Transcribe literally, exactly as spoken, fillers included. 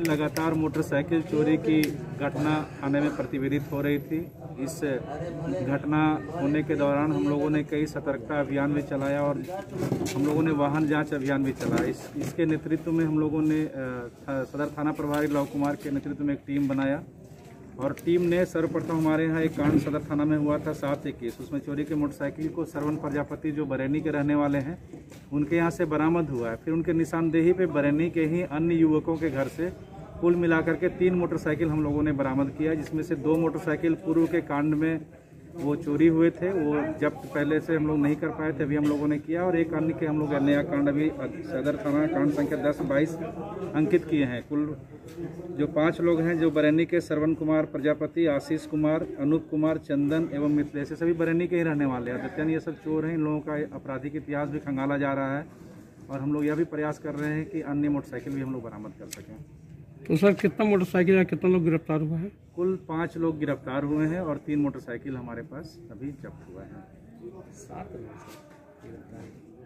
लगातार मोटरसाइकिल चोरी की घटना थाने में प्रतिवेदित हो रही थी। इस घटना होने के दौरान हम लोगों ने कई सतर्कता अभियान भी चलाया और हम लोगों ने वाहन जांच अभियान भी चलाया। इस इसके नेतृत्व में हम लोगों ने सदर थाना प्रभारी लव कुमार के नेतृत्व में एक टीम बनाया और टीम ने सर्वप्रथम हमारे यहाँ एक कांड सदर थाना में हुआ था सात इक्कीस। उसमें चोरी के मोटरसाइकिल को श्रवण प्रजापति जो बरैनी के रहने वाले हैं उनके यहाँ से बरामद हुआ है। फिर उनके निशानदेही पे बरैनी के ही अन्य युवकों के घर से कुल मिलाकर के तीन मोटरसाइकिल हम लोगों ने बरामद किया, जिसमें से दो मोटरसाइकिल पूर्व के कांड में वो चोरी हुए थे, वो जब्त पहले से हम लोग नहीं कर पाए थे, अभी हम लोगों ने किया। और एक अन्य के हम लोग नया कांड अभी सदर थाना कांड संख्या दस बाईस अंकित किए हैं। कुल जो पांच लोग हैं जो बरैनी के श्रवण कुमार प्रजापति, आशीष कुमार, अनूप कुमार, चंदन एवं मिथिलेश, सभी बरैनी के ही रहने वाले हैं। अद्यतन ये सब चोर हैं। इन लोगों का आपराधिक इतिहास भी खंगाला जा रहा है और हम लोग यह भी प्रयास कर रहे हैं कि अन्य मोटरसाइकिल भी हम लोग बरामद कर सकें। तो सर कितना मोटरसाइकिल या कितना लोग गिरफ्तार हुआ है? कुल पाँच लोग गिरफ्तार हुए हैं और तीन मोटरसाइकिल हमारे पास अभी जब्त हुआ है। सात लोग गिरफ्तार